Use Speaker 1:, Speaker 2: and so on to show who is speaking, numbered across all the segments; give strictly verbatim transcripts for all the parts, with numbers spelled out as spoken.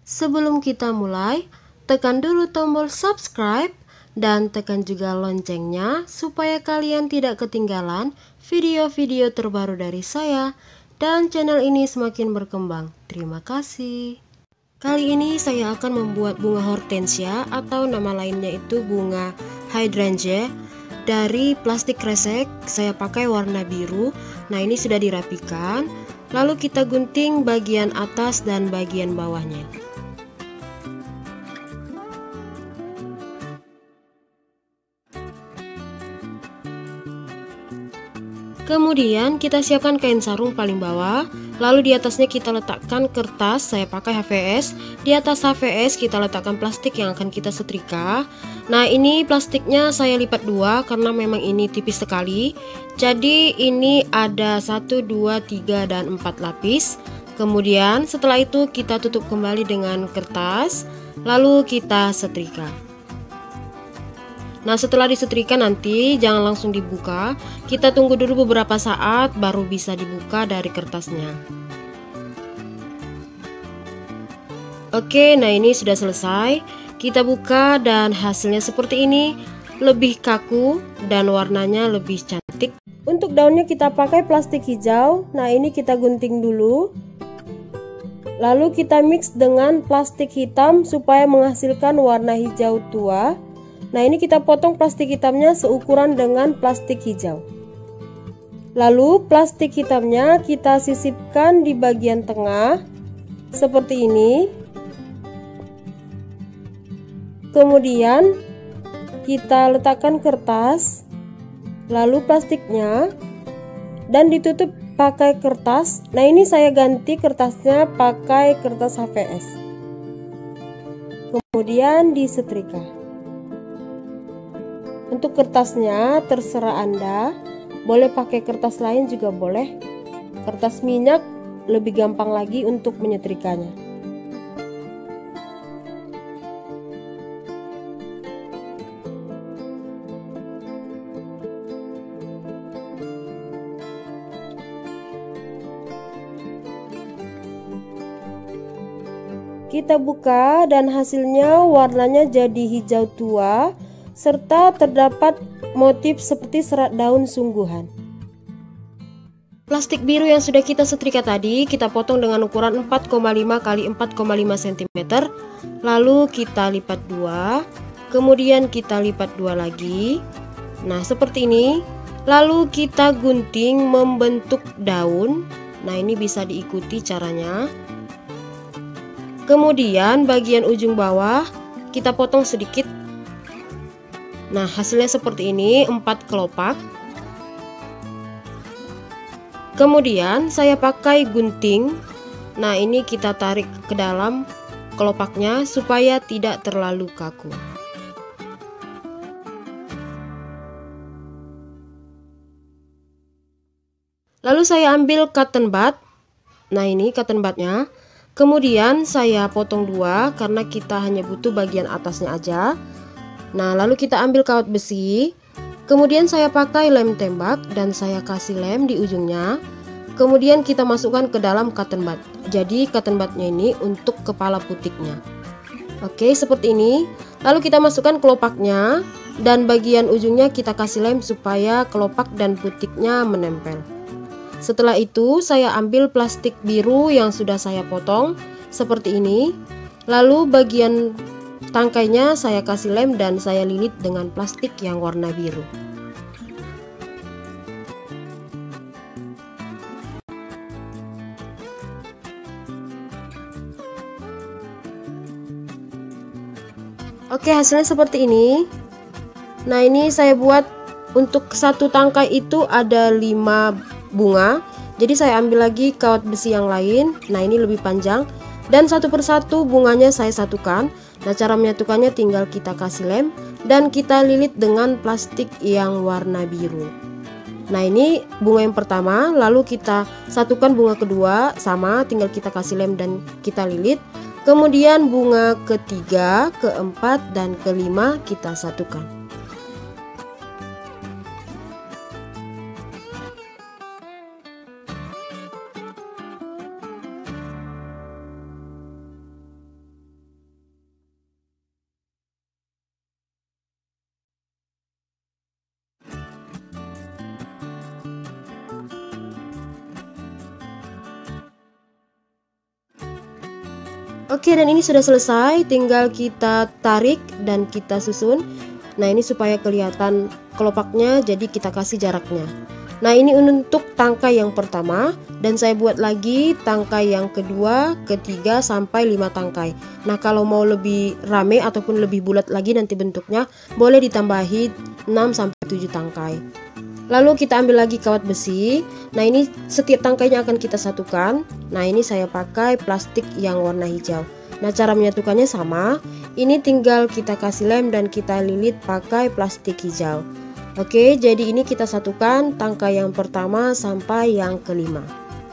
Speaker 1: Sebelum kita mulai, tekan dulu tombol subscribe dan tekan juga loncengnya supaya kalian tidak ketinggalan video-video terbaru dari saya dan channel ini semakin berkembang. Terima kasih. Kali ini saya akan membuat bunga hortensia atau nama lainnya itu bunga hydrangea dari plastik kresek. Saya pakai warna biru. Nah, ini sudah dirapikan. Lalu kita gunting bagian atas dan bagian bawahnya. Kemudian kita siapkan kain sarung paling bawah. Lalu di atasnya kita letakkan kertas, saya pakai H V S. Di atas H V S kita letakkan plastik yang akan kita setrika. Nah, ini plastiknya saya lipat dua karena memang ini tipis sekali. Jadi ini ada satu, dua, tiga, dan empat lapis. Kemudian setelah itu kita tutup kembali dengan kertas. Lalu kita setrika. Nah, setelah disetrika nanti jangan langsung dibuka. Kita tunggu dulu beberapa saat baru bisa dibuka dari kertasnya. Oke, nah ini sudah selesai. Kita buka dan hasilnya seperti ini. Lebih kaku dan warnanya lebih cantik. Untuk daunnya kita pakai plastik hijau. Nah, ini kita gunting dulu. Lalu kita mix dengan plastik hitam supaya menghasilkan warna hijau tua. Nah, ini kita potong plastik hitamnya seukuran dengan plastik hijau. Lalu plastik hitamnya kita sisipkan di bagian tengah seperti ini. Kemudian kita letakkan kertas, lalu plastiknya, dan ditutup pakai kertas. Nah, ini saya ganti kertasnya pakai kertas H V S. Kemudian disetrika. Untuk kertasnya terserah Anda, boleh pakai kertas lain juga boleh. Kertas minyak lebih gampang lagi untuk menyetrikanya. Kita buka dan hasilnya warnanya jadi hijau tua serta terdapat motif seperti serat daun sungguhan. Plastik biru yang sudah kita setrika tadi kita potong dengan ukuran empat koma lima kali empat koma lima sentimeter. Lalu kita lipat dua, kemudian kita lipat dua lagi. Nah, seperti ini. Lalu kita gunting membentuk daun. Nah, ini bisa diikuti caranya. Kemudian bagian ujung bawah kita potong sedikit. Nah, hasilnya seperti ini, empat kelopak. Kemudian saya pakai gunting. Nah, ini kita tarik ke dalam kelopaknya supaya tidak terlalu kaku. Lalu saya ambil cotton bud. Nah, ini cotton budnya. Kemudian saya potong dua karena kita hanya butuh bagian atasnya aja. Nah, lalu kita ambil kawat besi. Kemudian saya pakai lem tembak dan saya kasih lem di ujungnya. Kemudian kita masukkan ke dalam cotton bud. Jadi cotton budnya ini untuk kepala putiknya. Oke, seperti ini. Lalu kita masukkan kelopaknya dan bagian ujungnya kita kasih lem supaya kelopak dan putiknya menempel. Setelah itu saya ambil plastik biru yang sudah saya potong seperti ini. Lalu bagian tangkainya saya kasih lem dan saya lilit dengan plastik yang warna biru. Oke, hasilnya seperti ini. Nah, ini saya buat untuk satu tangkai itu ada lima bunga. Jadi saya ambil lagi kawat besi yang lain. Nah, ini lebih panjang. Dan satu persatu bunganya saya satukan. Nah, cara menyatukannya tinggal kita kasih lem dan kita lilit dengan plastik yang warna biru. Nah, ini bunga yang pertama, lalu kita satukan bunga kedua sama, tinggal kita kasih lem dan kita lilit. Kemudian bunga ketiga, keempat, dan kelima kita satukan. Oke, dan ini sudah selesai, tinggal kita tarik dan kita susun. Nah, ini supaya kelihatan kelopaknya, jadi kita kasih jaraknya. Nah, ini untuk tangkai yang pertama, dan saya buat lagi tangkai yang kedua, ketiga, sampai lima tangkai. Nah, kalau mau lebih rame ataupun lebih bulat lagi nanti bentuknya, boleh ditambahi enam sampai tujuh tangkai. Lalu kita ambil lagi kawat besi. Nah, ini setiap tangkainya akan kita satukan. Nah, ini saya pakai plastik yang warna hijau. Nah, cara menyatukannya sama. Ini tinggal kita kasih lem dan kita lilit pakai plastik hijau. Oke, jadi ini kita satukan tangkai yang pertama sampai yang kelima.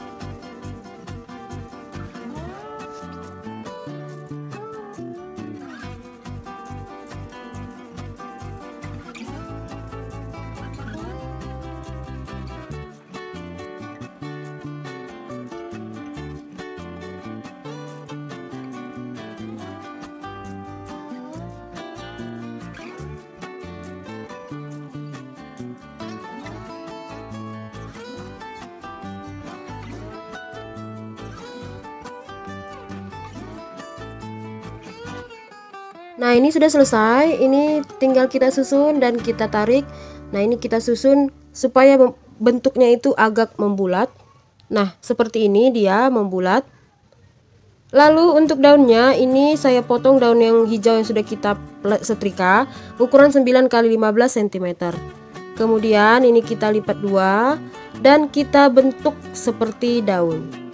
Speaker 1: Nah, ini sudah selesai. Ini tinggal kita susun dan kita tarik. Nah, ini kita susun supaya bentuknya itu agak membulat. Nah, seperti ini dia membulat. Lalu untuk daunnya, ini saya potong daun yang hijau yang sudah kita setrika, ukuran sembilan kali lima belas sentimeter. Kemudian ini kita lipat dua dan kita bentuk seperti daun.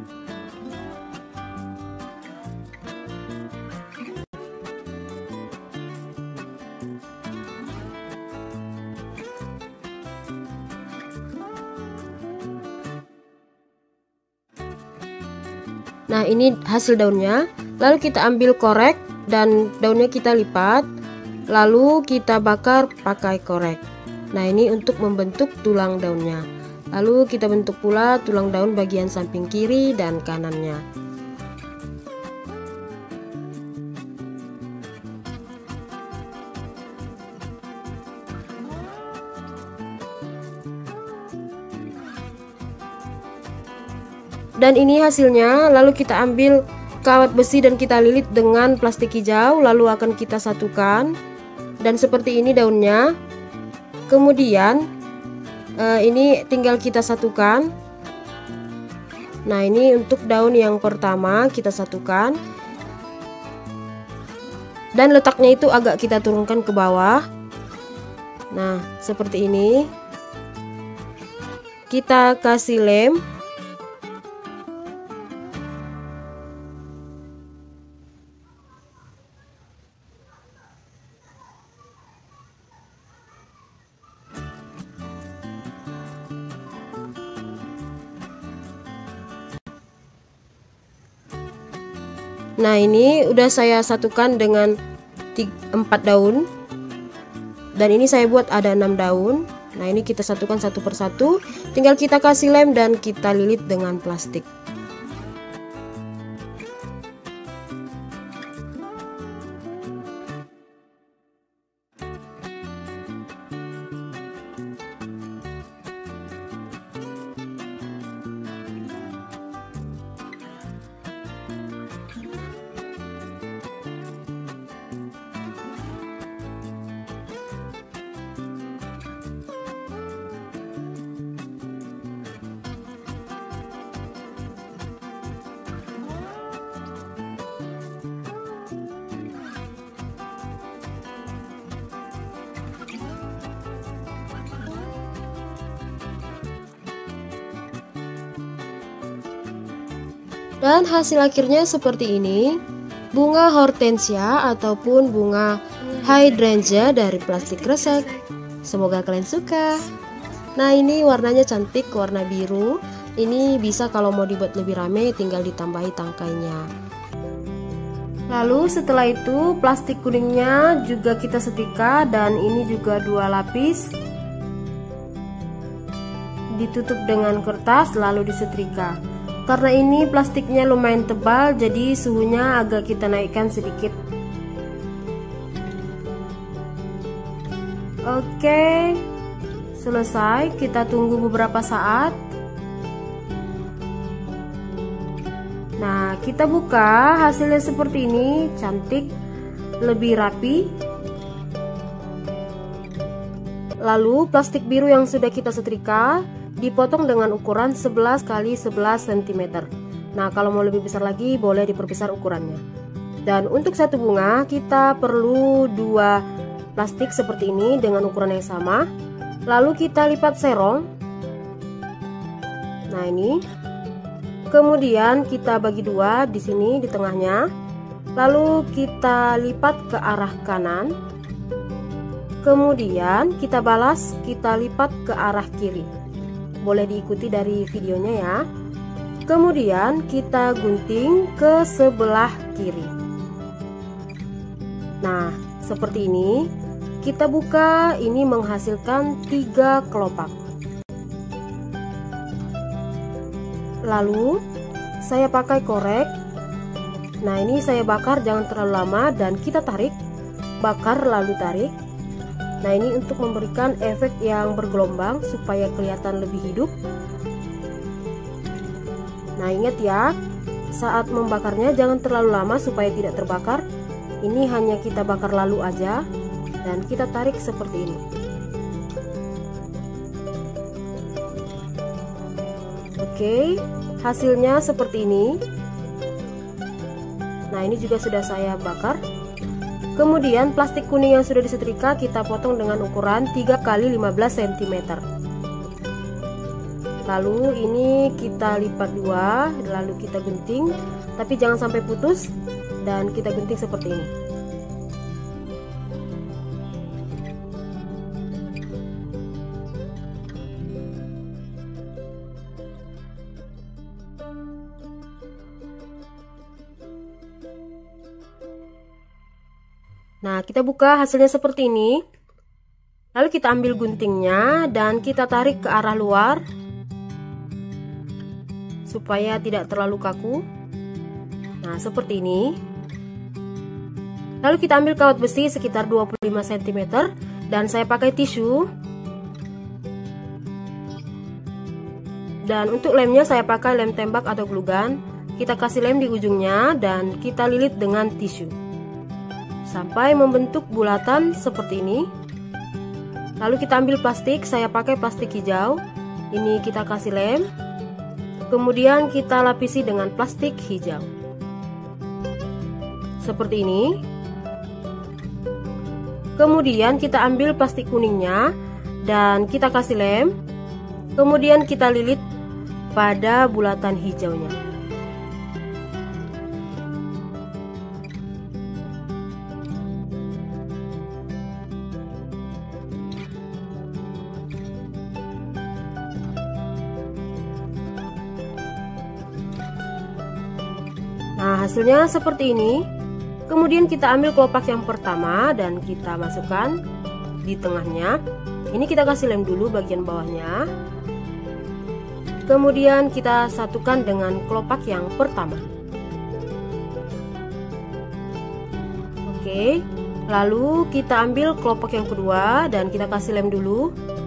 Speaker 1: Nah, ini hasil daunnya. Lalu kita ambil korek dan daunnya kita lipat. Lalu kita bakar pakai korek. Nah, ini untuk membentuk tulang daunnya. Lalu kita bentuk pula tulang daun bagian samping kiri dan kanannya. Dan ini hasilnya. Lalu kita ambil kawat besi dan kita lilit dengan plastik hijau, lalu akan kita satukan. Dan seperti ini daunnya. Kemudian eh, ini tinggal kita satukan. Nah, ini untuk daun yang pertama kita satukan. Dan letaknya itu agak kita turunkan ke bawah. Nah, seperti ini. Kita kasih lem. Nah, ini udah saya satukan dengan empat daun. Dan ini saya buat ada enam daun. Nah, ini kita satukan satu persatu. Tinggal kita kasih lem dan kita lilit dengan plastik. Dan hasil akhirnya seperti ini. Bunga hortensia ataupun bunga hydrangea dari plastik kresek. Semoga kalian suka. Nah, ini warnanya cantik, warna biru. Ini bisa kalau mau dibuat lebih rame tinggal ditambahi tangkainya. Lalu setelah itu plastik kuningnya juga kita setrika, dan ini juga dua lapis. Ditutup dengan kertas lalu disetrika. Karena ini plastiknya lumayan tebal, jadi suhunya agak kita naikkan sedikit. Oke, selesai. Kita tunggu beberapa saat. Nah, kita buka, hasilnya seperti ini, cantik, lebih rapi. Lalu plastik biru yang sudah kita setrika dipotong dengan ukuran sebelas kali sebelas sentimeter. Nah, kalau mau lebih besar lagi boleh diperbesar ukurannya. Dan untuk satu bunga kita perlu dua plastik seperti ini dengan ukuran yang sama. Lalu kita lipat serong. Nah, ini. Kemudian kita bagi dua di sini di tengahnya. Lalu kita lipat ke arah kanan. Kemudian kita balas, kita lipat ke arah kiri. Boleh diikuti dari videonya ya. Kemudian kita gunting ke sebelah kiri. Nah, seperti ini. Kita buka, ini menghasilkan tiga kelopak. Lalu saya pakai korek. Nah, ini saya bakar jangan terlalu lama dan kita tarik. Bakar lalu tarik. Nah, ini untuk memberikan efek yang bergelombang supaya kelihatan lebih hidup. Nah, ingat ya, saat membakarnya jangan terlalu lama supaya tidak terbakar. Ini hanya kita bakar lalu aja dan kita tarik seperti ini. Oke, hasilnya seperti ini. Nah, ini juga sudah saya bakar. Kemudian plastik kuning yang sudah disetrika kita potong dengan ukuran tiga kali lima belas sentimeter. Lalu ini kita lipat dua, lalu kita gunting, tapi jangan sampai putus, dan kita gunting seperti ini. Nah, kita buka hasilnya seperti ini. Lalu kita ambil guntingnya dan kita tarik ke arah luar supaya tidak terlalu kaku. Nah, seperti ini. Lalu kita ambil kawat besi sekitar dua puluh lima sentimeter dan saya pakai tisu. Dan untuk lemnya saya pakai lem tembak atau glue gun. Kita kasih lem di ujungnya dan kita lilit dengan tisu sampai membentuk bulatan seperti ini. Lalu kita ambil plastik, saya pakai plastik hijau. Ini kita kasih lem. Kemudian kita lapisi dengan plastik hijau. Seperti ini. Kemudian kita ambil plastik kuningnya dan kita kasih lem. Kemudian kita lilit pada bulatan hijaunya. Nah, hasilnya seperti ini. Kemudian kita ambil kelopak yang pertama dan kita masukkan di tengahnya. Ini kita kasih lem dulu bagian bawahnya. Kemudian kita satukan dengan kelopak yang pertama. Oke, lalu kita ambil kelopak yang kedua dan kita kasih lem dulu.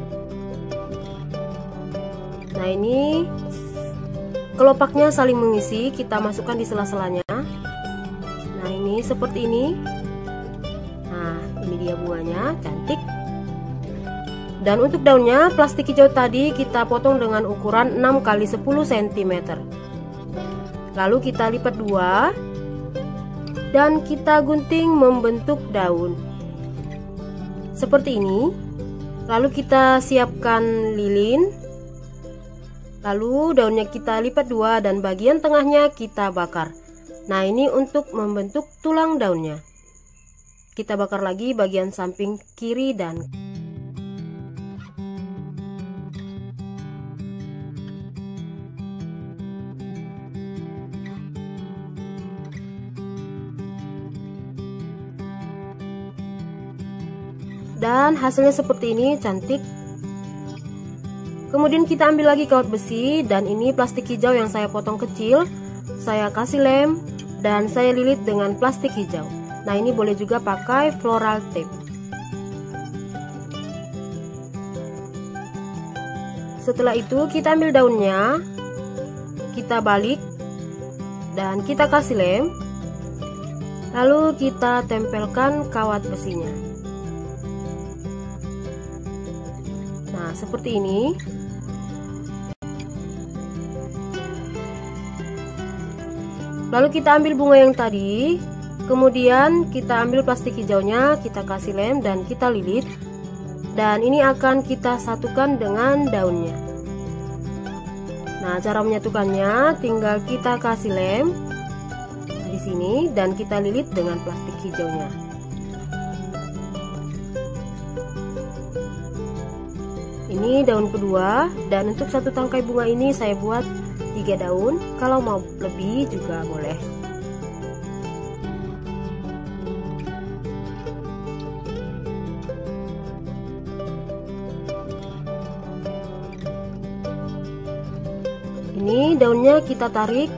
Speaker 1: Nah, ini kelopaknya saling mengisi, kita masukkan di sela-selanya. Nah, ini seperti ini. Nah, ini dia bunganya, cantik. Dan untuk daunnya, plastik hijau tadi kita potong dengan ukuran enam kali sepuluh sentimeter. Lalu kita lipat dua dan kita gunting membentuk daun seperti ini. Lalu kita siapkan lilin. Lalu daunnya kita lipat dua dan bagian tengahnya kita bakar. Nah, ini untuk membentuk tulang daunnya. Kita bakar lagi bagian samping kiri dan dan hasilnya seperti ini, cantik. Kemudian kita ambil lagi kawat besi dan ini plastik hijau yang saya potong kecil. Saya kasih lem dan saya lilit dengan plastik hijau. Nah, ini boleh juga pakai floral tape. Setelah itu kita ambil daunnya, kita balik dan kita kasih lem. Lalu kita tempelkan kawat besinya. Nah, seperti ini. Lalu kita ambil bunga yang tadi, kemudian kita ambil plastik hijaunya, kita kasih lem dan kita lilit. Dan ini akan kita satukan dengan daunnya. Nah, cara menyatukannya tinggal kita kasih lem di sini dan kita lilit dengan plastik hijaunya. Ini daun kedua, dan untuk satu tangkai bunga ini saya buat tiga daun. Kalau mau lebih juga boleh. Ini daunnya kita tarik.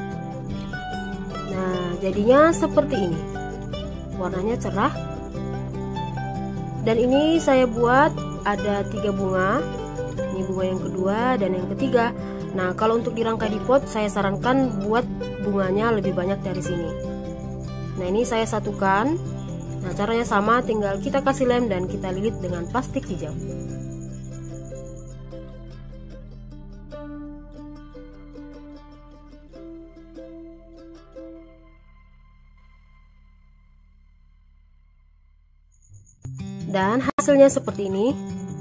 Speaker 1: Nah, jadinya seperti ini. Warnanya cerah. Dan ini saya buat ada tiga bunga. Ini bunga yang kedua dan yang ketiga. Nah, kalau untuk dirangkai di pot, saya sarankan buat bunganya lebih banyak dari sini. Nah, ini saya satukan. Nah, caranya sama, tinggal kita kasih lem dan kita lilit dengan plastik hijau. Dan hasilnya seperti ini.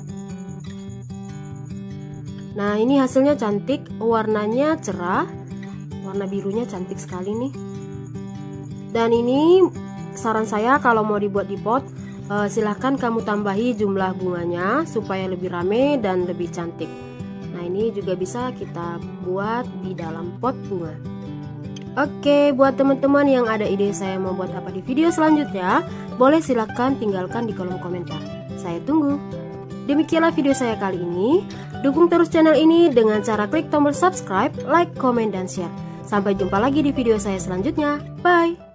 Speaker 1: Nah, ini hasilnya cantik, warnanya cerah, warna birunya cantik sekali nih. Dan ini saran saya kalau mau dibuat di pot, eh, silahkan kamu tambahi jumlah bunganya supaya lebih rame dan lebih cantik. Nah, ini juga bisa kita buat di dalam pot bunga. Oke, buat teman-teman yang ada ide saya mau buat apa di video selanjutnya, boleh silahkan tinggalkan di kolom komentar. Saya tunggu. Demikianlah video saya kali ini. Dukung terus channel ini dengan cara klik tombol subscribe, like, komen, dan share. Sampai jumpa lagi di video saya selanjutnya. Bye!